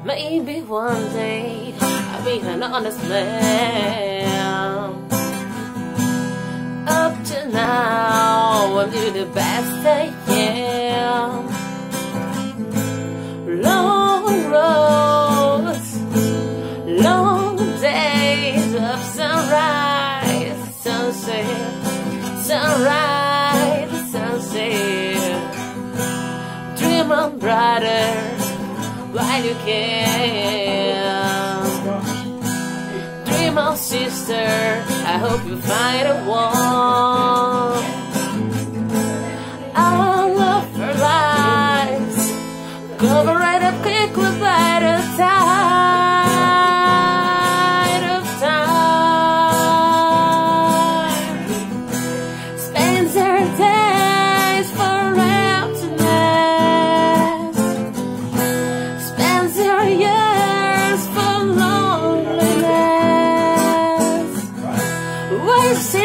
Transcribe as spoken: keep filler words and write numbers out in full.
Maybe one day I'll be an honest man. Up to now, I'm doing the best I can. Long roads, long days of sunrise, sunset, sunrise, sunset. Dream on brighter while you can. Dream on sister, I hope you find a one. Our love for lives, cover it up quickly by the tide of time. Spends her days for emptiness, spends her years for loneliness, wasting